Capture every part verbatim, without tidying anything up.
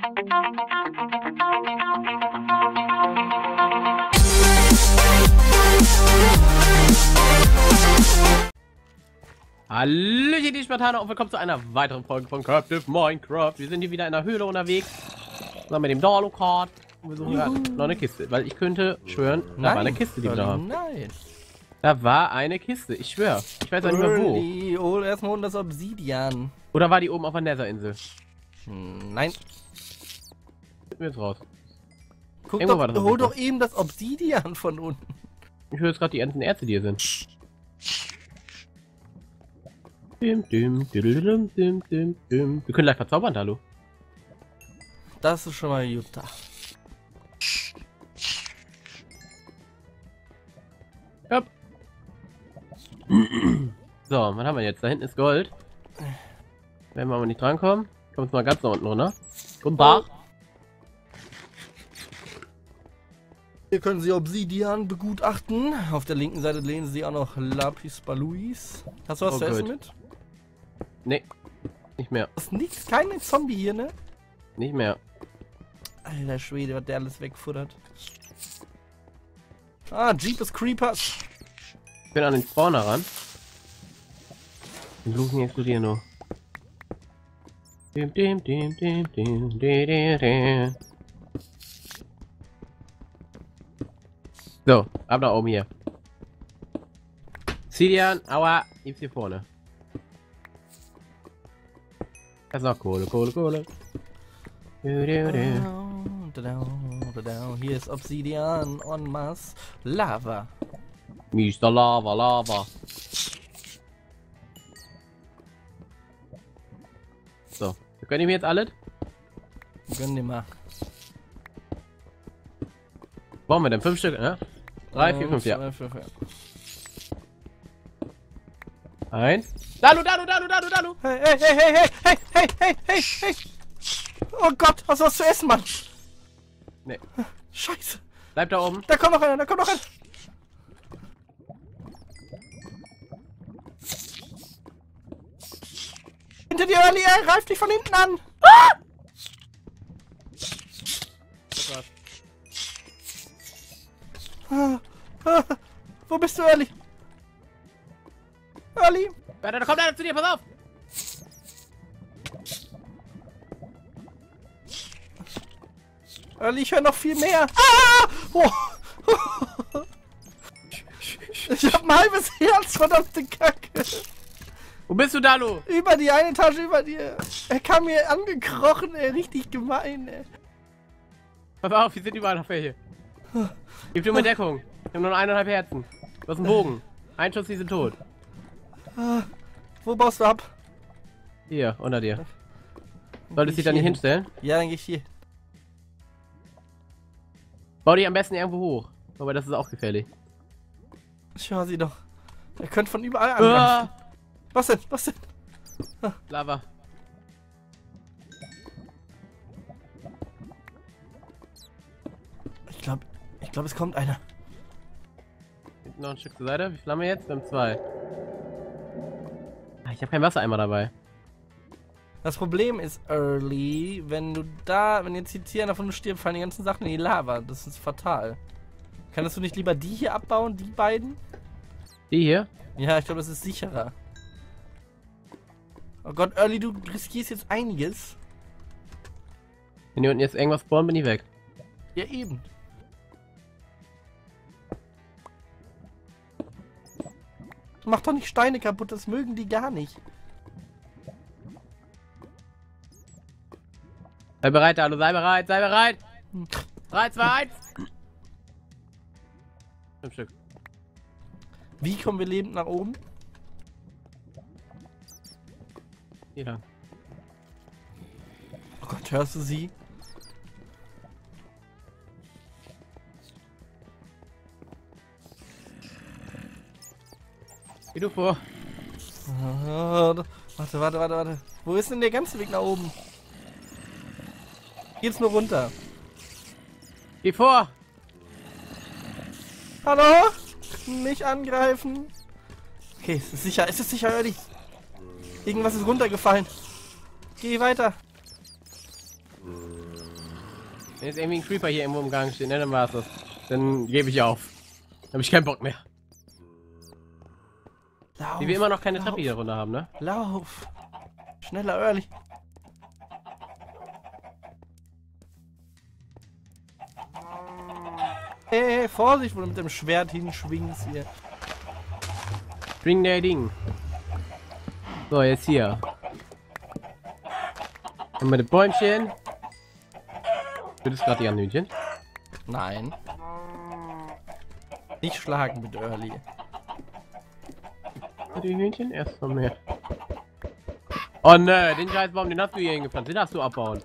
Hallöchen, die Spartaner, und willkommen zu einer weiteren Folge von Captive Minecraft. Wir sind hier wieder in der Höhle unterwegs. Noch mit dem Dorlo-Card. Und wir suchen gerade noch eine Kiste, weil ich könnte schwören, da Nein, war eine Kiste, die wir da haben. Nein. Da war eine Kiste, ich schwöre. Ich weiß auch nicht mehr wo. Hol erstmal holen das Obsidian. Oder war die oben auf der Nether-Insel? Hm, nein. Sind wir jetzt raus. Guck Irgendwo doch, war das hol auf jeden doch eben das Obsidian von unten. Ich höre jetzt gerade die ganzen Ärzte, die hier sind. Dim, dim, dim, dim, dim, dim. Wir können gleich verzaubern, hallo. Das ist schon mal gut da. Ja. So, was haben wir jetzt? Da hinten ist Gold. Werden wir aber nicht drankommen. Kommt mal ganz nach unten runter. Guten Tag. Hier können Sie Obsidian begutachten. Auf der linken Seite lehnen Sie auch noch Lapis Baluis. Hast du was Oh, zu essen gut. mit? Nee, nicht mehr. Das ist nichts, keine Zombie hier, ne? Nicht mehr. Alter Schwede, was der alles wegfuttert. Ah, Jeepers Creepers. Ich bin an den Spawner ran. Die Luken explodieren nur. Dim, dim, dim, dim, dim, dim, dim, dim. So, ab nach oben hier. Obsidian, aua, gibt's hier vorne. Das ist noch Kohle, Kohle, Kohle. Du, du, du. Hier ist Obsidian en masse. Lava. Mister Lava, Lava. So, wir können ihm jetzt alles. Gönn dir mal. Brauchen wir denn? Fünf Stück, ne? Drei, vier, fünf, ja. Drei, vier, fünf. Eins. Dalu, Dalu, Dalu, Dalu, Dalu. Hey, hey, hey, hey, hey, hey, hey, hey, hey, hey. Oh Gott, hast du was zu essen, Mann? Nee. Scheiße. Bleib da oben. Da kommt noch einer, da kommt noch einer. Hinter dir, Early, er greift dich von hinten an. Ah! Ah, ah, wo bist du, Early? Early? Warte, da kommt einer zu dir, pass auf! Early, ich höre noch viel mehr. Ah! Oh. Ich hab ein halbes Herz, verdammte Kacke. Wo bist du, Dalu? Über die eine Tasche über dir. Er kam mir angekrochen, ey, richtig gemein, ey. Pass auf, hier sind überall noch welche. Gib dir mal Deckung. Ich hab nur noch eineinhalb Herzen. Du hast einen Bogen. Ein Schuss, die sind tot. Ah, wo baust du ab? Hier, unter dir. Solltest du dich da nicht hinstellen? Ja, dann geh ich hier. Bau dich am besten irgendwo hoch. Aber das ist auch gefährlich. Ich höre sie doch. Er könnte von überall angreifen. Ah, Was denn? Was denn? Ah. Lava. Ich glaube, ich glaube, es kommt einer. Hinten noch ein Stück zur Seite. Wie viel haben wir jetzt? Wir haben zwei. Ah, ich habe kein Wassereimer dabei. Das Problem ist, Early, wenn du da, wenn jetzt hier einer von uns stirbt, fallen die ganzen Sachen in die Lava. Das ist fatal. Kannst du nicht lieber die hier abbauen, die beiden? Die hier? Ja, ich glaube, das ist sicherer. Oh Gott, Early, du riskierst jetzt einiges. Wenn hier unten jetzt irgendwas spawnt, bin ich weg. Ja, eben. Mach doch nicht Steine kaputt, das mögen die gar nicht. Sei bereit, Dalu, sei bereit, sei bereit! drei, zwei, eins! Fünf Stück. Wie kommen wir lebend nach oben? Hier lang. Oh Gott, hörst du sie? Geh du vor. Ah, warte, warte, warte, warte. Wo ist denn der ganze Weg nach oben? Geht's nur runter. Geh vor! Hallo? Nicht angreifen. Okay, es ist sicher, es ist sicher, Early. Irgendwas ist runtergefallen. Geh weiter. Wenn jetzt irgendwie ein Creeper hier irgendwo im Gang steht, ne, dann war's das. Dann gebe ich auf. Dann habe ich keinen Bock mehr. Lauf, Die wir immer noch keine lauf, Treppe hier runter haben, ne? Lauf. Schneller, Early. Hey, hey, Vorsicht, wo du mit dem Schwert hinschwingst hier. Bring der Ding. So, jetzt hier. Haben wir das Bäumchen. Wird es gerade die an Hühnchen? Nein. Nicht schlagen mit Early. Die Hühnchen erst von mir. Oh ne, den Scheißbaum, den hast du hier hingepflanzt. Den darfst du abbauen.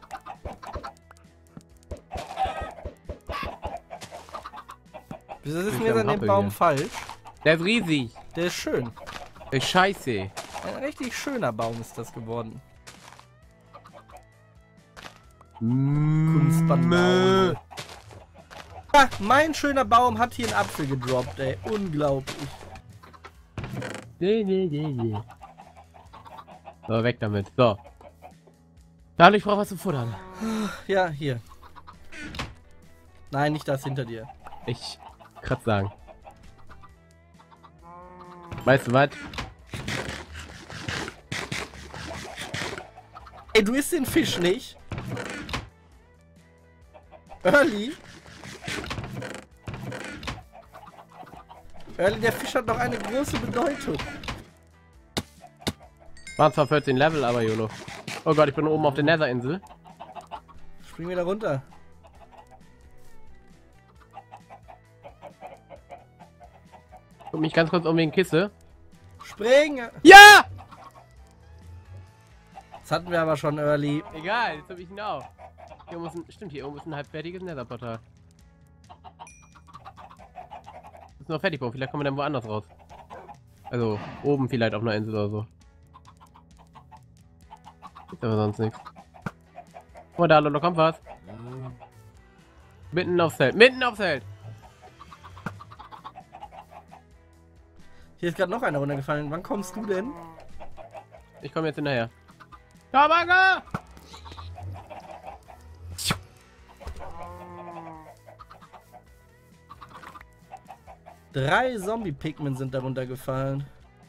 Wieso ist denn jetzt an dem Baum falsch? Der ist riesig. Der ist schön. Der ist scheiße. Ein richtig schöner Baum ist das geworden. Kunstbaum. Ah, mein schöner Baum hat hier einen Apfel gedroppt, ey. Unglaublich. So, weg damit. So. Dadurch, ich brauche was zu futtern. Ja, hier. Nein, nicht das hinter dir. Ich kann sagen. Weißt du was? Ey, du isst den Fisch nicht? Early? Early, der Fisch hat noch eine große Bedeutung. Waren zwar vierzehn Level, aber YOLO. Oh Gott, ich bin oben auf der Nether-Insel. Spring wieder runter. Guck mich ganz kurz um wegen Kiste. Spring! Ja! Das hatten wir aber schon, Early. Egal, jetzt hab ich ihn auch. Hier oben ist ein, stimmt, hier oben ist ein halbfertiges Nether-Portal. Ist noch fertig, Bro. Vielleicht kommen wir dann woanders raus. Also, oben vielleicht auf einer Insel oder so. Ist aber sonst nichts. Oh, da, da kommt was. Mitten aufs Feld. Mitten aufs Feld! Hier ist gerade noch einer runtergefallen. Wann kommst du denn? Ich komme jetzt hinterher. Tabaka! Drei Zombie-Pigmen sind darunter gefallen.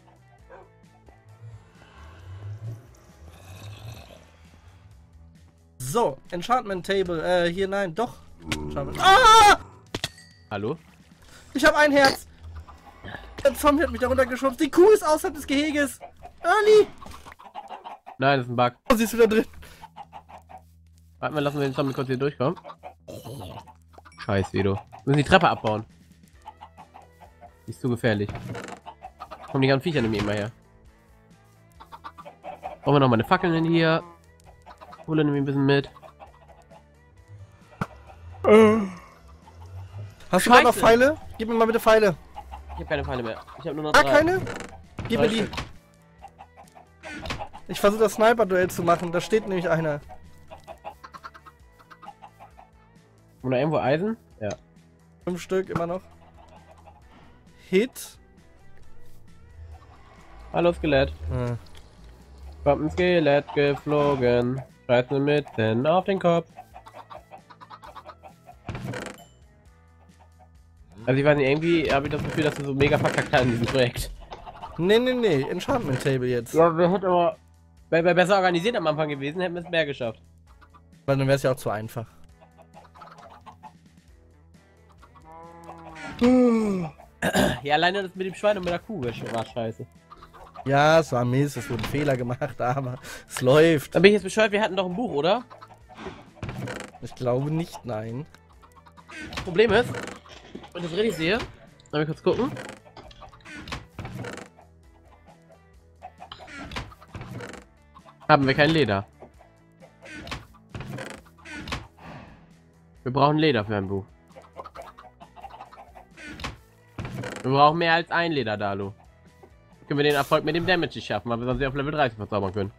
So, Enchantment Table. Äh, hier nein, doch. Enchantment. Ah! Hallo? Ich habe ein Herz. Der Zombie hat mich darunter geschubst. Die Kuh ist außerhalb des Geheges. Early! Nein, das ist ein Bug. Oh, sie ist wieder drin. Warte mal, lassen wir den Zombie kurz hier durchkommen. Scheiße, Edo. Wir müssen die Treppe abbauen. Die ist zu gefährlich. Kommen die ganzen Viecher nämlich immer her. Brauchen wir noch mal eine Fackel in hier. Hole nämlich ein bisschen mit. Hast du da noch Pfeile? Gib mir mal bitte Pfeile. Ich habe keine Pfeile mehr. Ich habe nur noch Ah, drei. keine? Gib mir die. Ich versuche das Sniper-Duell zu machen. Da steht nämlich einer. Oder irgendwo Eisen? Ja. Fünf Stück immer noch. Hit. Hallo Skelett. Ah. Kommt ein Skelett geflogen. Scheiße mitten auf den Kopf. Also ich weiß nicht, irgendwie habe ich das Gefühl, dass wir so mega verkackt haben in diesem Projekt. Nee, nee, nee. Enchantment Table jetzt. Ja, wir hätten aber... Wäre wär besser organisiert am Anfang gewesen, hätten wir es mehr geschafft. Weil dann wäre es ja auch zu einfach. Ja, alleine das mit dem Schwein und mit der Kuh war scheiße. Ja, es war Mist, es wurden Fehler gemacht, aber es läuft. Dann bin ich jetzt bescheuert, wir hatten doch ein Buch, oder? Ich glaube nicht, nein. Das Problem ist, wenn ich das richtig sehe, darf ich kurz gucken. Haben wir kein Leder. Wir brauchen Leder für ein Buch. Wir brauchen mehr als ein Leder, Dalu. Können wir den Erfolg mit dem Damage nicht schaffen, weil wir sonst sie auf Level dreißig verzaubern können.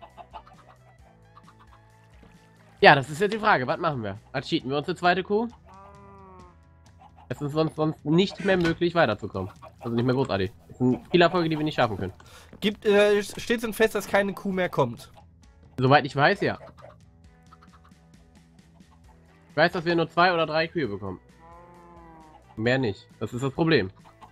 Ja, das ist jetzt die Frage. Was machen wir? Cheaten wir uns eine zweite Kuh? Es ist sonst, sonst nicht mehr möglich, weiterzukommen. Also nicht mehr großartig. Es sind viele Erfolge, die wir nicht schaffen können. Gibt, äh, steht denn fest, dass keine Kuh mehr kommt? Soweit ich weiß, ja. Ich weiß, dass wir nur zwei oder drei Kühe bekommen. Mehr nicht. Das ist das Problem.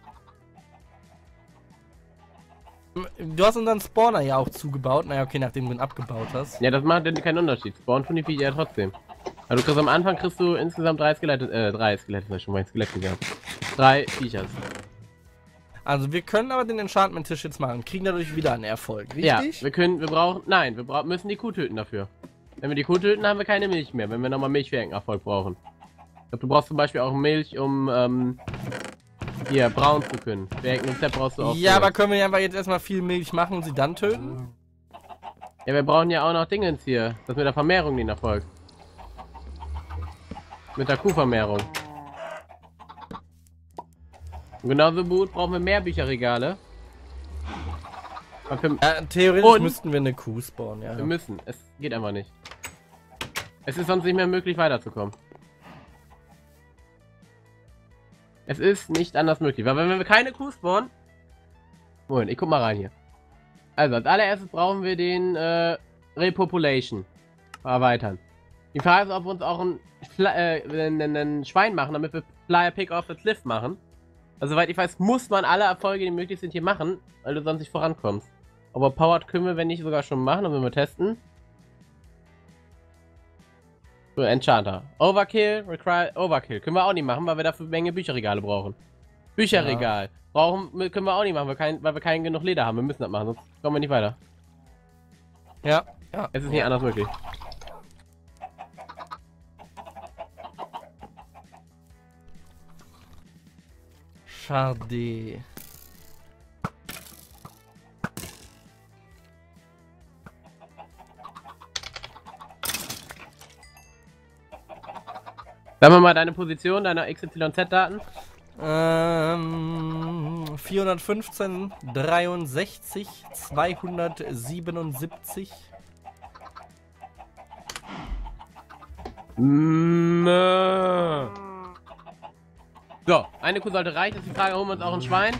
Du hast unseren Spawner ja auch zugebaut. Naja, okay, nachdem du ihn abgebaut hast. Ja, das macht keinen Unterschied. Spawn tun die Viecher ja trotzdem. Also du kriegst am Anfang kriegst du insgesamt drei Skelette, äh, drei Skelette, das ist schon mal ein Skelett gehabt. Drei Viechers. Also wir können aber den Enchantment-Tisch jetzt machen. Kriegen dadurch wieder einen Erfolg, richtig? Ja, wir können, wir brauchen, nein, wir brauchen, müssen die Kuh töten dafür. Wenn wir die Kuh töten, haben wir keine Milch mehr, wenn wir nochmal Milch für einen Erfolg brauchen. Ich glaube, du brauchst zum Beispiel auch Milch, um, ähm, hier, brauen zu können. Für irgendein Rezept brauchst du auch. Ja, aber können wir einfach jetzt erstmal viel Milch machen und sie dann töten? Ja, wir brauchen ja auch noch Dingens hier. Das mit der Vermehrung den Erfolg. Mit der Kuhvermehrung. Und genauso gut brauchen wir mehr Bücherregale. Für, Ja, theoretisch und müssten wir eine Kuh spawnen, ja. wir müssen. Es geht einfach nicht. Es ist sonst nicht mehr möglich weiterzukommen. Es ist nicht anders möglich, weil wenn wir keine Kuh spawnen... Moment, ich guck mal rein hier. Also, als allererstes brauchen wir den äh, Repopulation erweitern. Die Frage ist, ob wir uns auch ein, Fla äh, ein, ein Schwein machen, damit wir Flyer Pick off the Cliff machen. Also, soweit ich weiß, muss man alle Erfolge, die möglich sind, hier machen, weil du sonst nicht vorankommst. Aber Powered können wir, wenn nicht, sogar schon machen, dann müssen wir testen. So, Enchanter. Overkill, require Overkill. Können wir auch nicht machen, weil wir dafür eine Menge Bücherregale brauchen. Bücherregal. Ja. Brauchen, können wir auch nicht machen, weil, kein, weil wir kein genug Leder haben. Wir müssen das machen, sonst kommen wir nicht weiter. Ja, ja. Es ist nicht anders möglich. Schade. Sagen wir mal deine Position, deine X Y Z-Daten. Ähm, vierhundertfünfzehn, dreiundsechzig, zweihundertsiebenundsiebzig. Mm, äh. So, eine Kuh sollte reichen. Das ist die Frage, holen wir uns auch ein Schwein?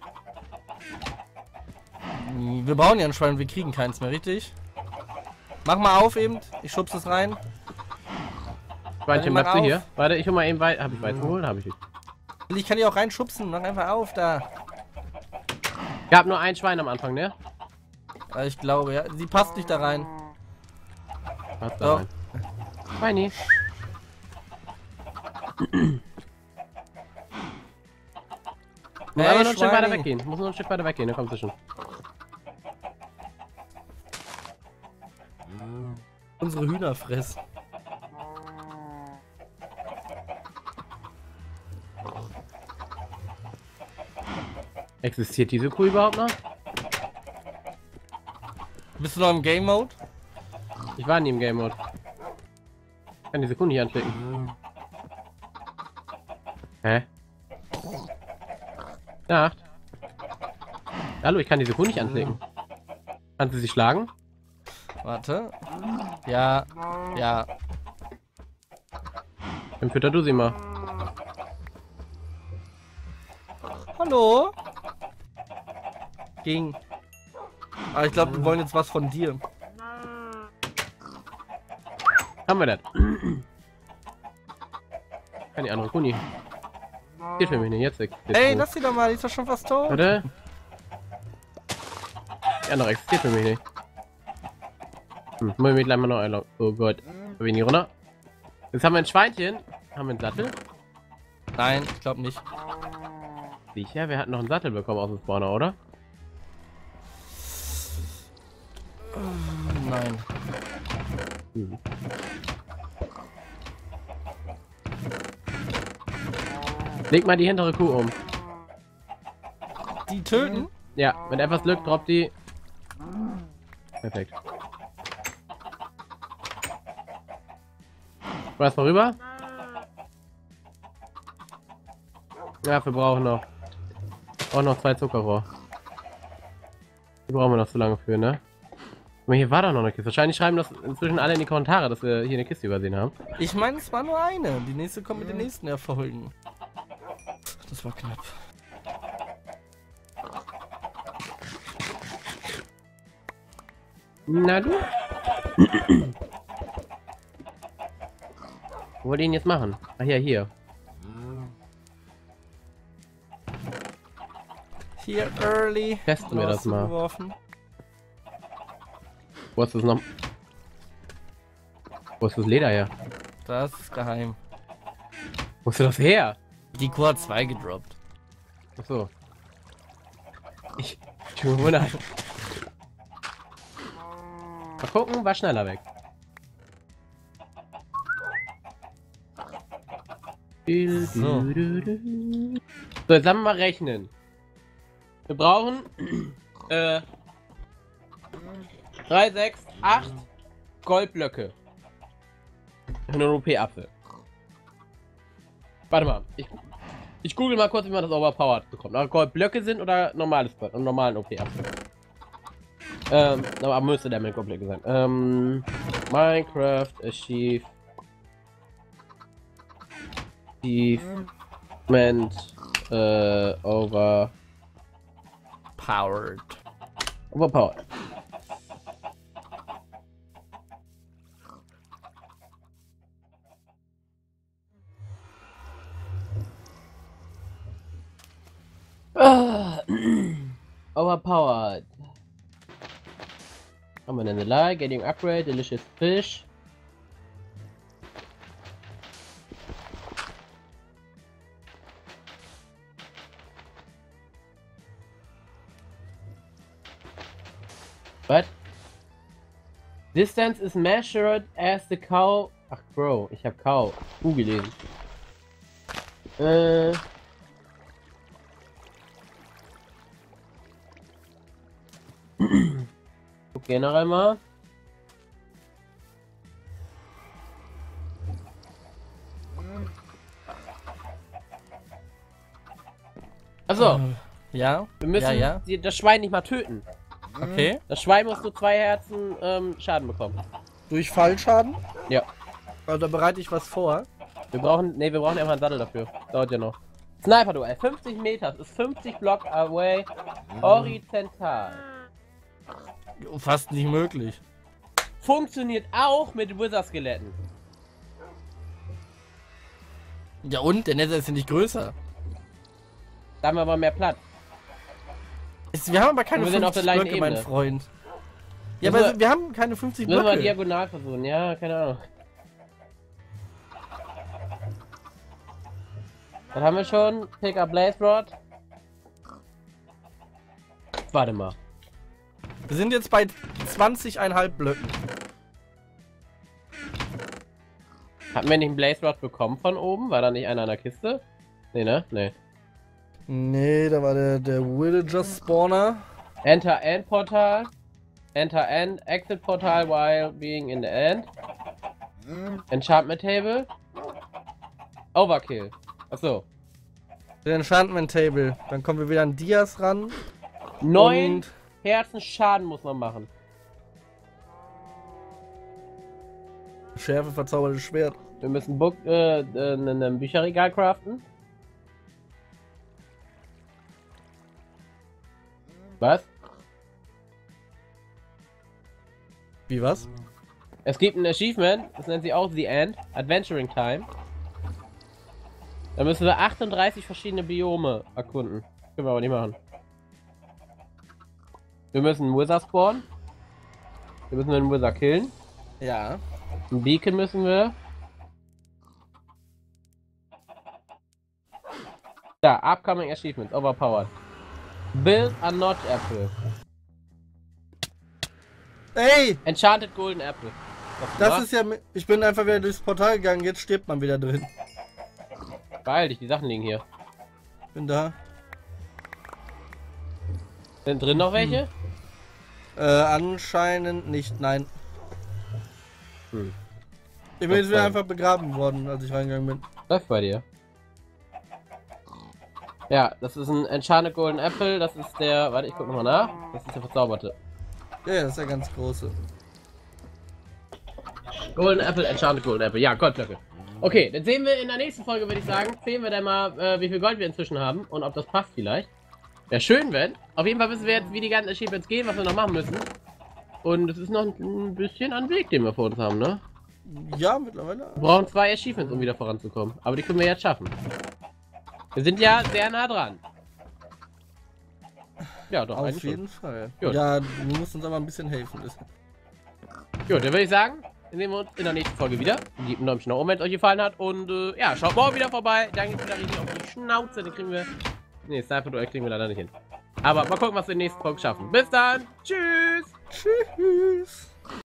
Wir brauchen ja ein Schwein, wir kriegen keins mehr, richtig? Mach mal auf eben, ich schub's es rein. Schweinchen, bleibst du hier? Warte, ich hol mal eben Weizen. Hab ich Weizen geholt? Hab ich nicht. Ich kann die auch reinschubsen, mach einfach auf da. Gab nur ein Schwein am Anfang, ne? Ich glaube, ja. Sie passt nicht da rein. Passt da rein. Schweini. Muss Hey, aber nur ein Stück weiter Schweini. weggehen. Muss nur ein Stück weiter weggehen, dann kommst du schon. Unsere Hühner fressen. Existiert diese Kuh überhaupt noch? Bist du noch im Game Mode? Ich war nie im Game Mode. Ich kann diese Kuh nicht anklicken. Hä? Nacht. Hallo, ich kann diese Kuh nicht anklicken. Kannst du sie schlagen? Warte. Ja, ja. Dann fütter du sie mal. Hallo? Ging. Aber ich glaube, wir wollen jetzt was von dir. Haben wir das? Kann die andere Kuh nicht. Geht für mich nicht, jetzt existiert. Ey, lass sie doch mal, die ist doch schon fast tot. Warte. Die andere existiert für mich nicht. Hm, muss ich mich gleich mal noch einloggen. Oh Gott. Hab ich nicht runter? Jetzt haben wir ein Schweinchen. Haben wir einen Sattel? Nein, ich glaube nicht. Sicher, wir hatten noch einen Sattel bekommen aus dem Spawner, oder? Nein. Hm. Leg mal die hintere Kuh um. Die töten? Ja, wenn etwas Glück droppt die. Perfekt. Was mal rüber? Ja, wir brauchen noch. Auch noch zwei Zuckerrohr. Die brauchen wir noch so lange für, ne? Aber hier war doch noch eine Kiste. Wahrscheinlich schreiben das inzwischen alle in die Kommentare, dass wir hier eine Kiste übersehen haben. Ich meine, es war nur eine. Die nächste kommt mit den nächsten Erfolgen. Das war knapp. Na du? Wo wollt ihr ihn jetzt machen? Ach ja, hier. Hier, early. Testen wir das mal. Geworfen. Wo ist das noch? Wo ist das Leder her? Das ist geheim. Wo ist das her? Die Q hat zwei gedroppt. Achso. Ich. Ich bin wundert. Mal gucken, war schneller weg. So. So, jetzt haben wir mal rechnen. Wir brauchen äh, drei, sechs, acht Goldblöcke. Einen O P-Apfel. Warte mal, ich, ich google mal kurz, wie man das overpowered bekommt. Ob Goldblöcke sind oder normales Gold und normalen O P-Apfel. Ähm, aber müsste der mit Goldblöcke sein. Ähm, Minecraft Achieve. Achievement äh, over Powered. overpowered. Ah, overpowered. Haben wir denn eine Lie? Getting upgrade, delicious fish. What? Distance is measured as the cow. Ach, Bro, ich hab Cow. U gelesen. Äh. Guck generell mal. Achso, Ja? wir müssen Ja, ja. Die, das Schwein nicht mal töten. Okay. Das Schwein muss nur zwei Herzen ähm, Schaden bekommen. Durch Fallschaden? Ja. Also da bereite ich was vor. Wir brauchen. Ne, wir brauchen einfach einen Sattel dafür. Dauert ja noch. Sniper-Duell. fünfzig Meter. Das ist fünfzig Block away. Horizontal. Fast nicht möglich. Funktioniert auch mit Wither-Skeletten. Ja und? Der Nether ist ja nicht größer. Da haben wir aber mehr Platz. Ist, wir haben aber keine Wir sind auf der fünfzig gleichen Blöcke, mein Ebene. Freund. Ja, Müssen aber wir- wir haben keine fünfzig Müssen wir Blöcke. diagonal versuchen. Ja, keine Ahnung. Dann haben wir schon. Pick up Blaze Rod. Warte mal. Wir sind jetzt bei zwanzig Komma fünf Blöcken. Hatten wir nicht einen Blaze Rod bekommen von oben? War da nicht einer an der Kiste? Nee, ne? Nee. Nee, da war der, der Villager Spawner. Enter End Portal. Enter End Exit Portal while being in the end. Enchantment Table. Overkill. Achso. Der Enchantment Table. Dann kommen wir wieder an Dias ran. Neun Und Herzen Schaden muss man machen. Schärfe verzaubertes Schwert. Wir müssen Book, äh, äh, ein Bücherregal craften. Was? Wie was? Es gibt ein Achievement, das nennt sich auch The End, Adventuring Time. Da müssen wir achtunddreißig verschiedene Biome erkunden. Können wir aber nicht machen. Wir müssen einen Wizard spawnen. Wir müssen einen Wizard killen. Ja. Ein Beacon müssen wir. Da, Upcoming Achievements, Overpowered. Build a Notch Apple. Ey! Enchanted Golden Apple. Was Das gemacht? ist ja... mi- Ich bin einfach wieder durchs Portal gegangen. Jetzt stirbt man wieder drin. Beeil dich, die Sachen liegen hier. Bin da. Sind drin noch welche? Äh, anscheinend nicht. Nein. Hm. Ich bin jetzt wieder fein. einfach begraben worden, als ich reingegangen bin. Läuft bei dir. Ja, das ist ein Enchanted Golden Apple. Das ist der. Warte, ich guck nochmal nach. Das ist der verzauberte. Ja, das ist der ganz große. Golden Apple, Enchanted Golden Apple. Ja, Goldblöcke. Okay, dann sehen wir in der nächsten Folge, würde ich sagen. Sehen wir dann mal, äh, wie viel Gold wir inzwischen haben und ob das passt vielleicht. Wäre schön, wenn. Auf jeden Fall wissen wir jetzt, wie die ganzen Achievements gehen, was wir noch machen müssen. Und es ist noch ein bisschen an Weg, den wir vor uns haben, ne? Ja, mittlerweile. Wir brauchen zwei Achievements, um wieder voranzukommen. Aber die können wir jetzt schaffen. Wir sind ja sehr nah dran. Ja, doch, Auf jeden schon. Fall. Gut. Ja, du musst uns aber ein bisschen helfen. Gut, dann würde ich sagen, sehen wir uns in der nächsten Folge wieder. Gebt einen Daumen nach oben, wenn es euch gefallen hat. Und äh, ja, schaut morgen wieder vorbei. Dann geht's wieder richtig auf die Schnauze. Den kriegen wir. Ne, Sniper-Duell kriegen wir leider nicht hin. Aber mal gucken, was wir in der nächsten Folge schaffen. Bis dann. Tschüss. Tschüss.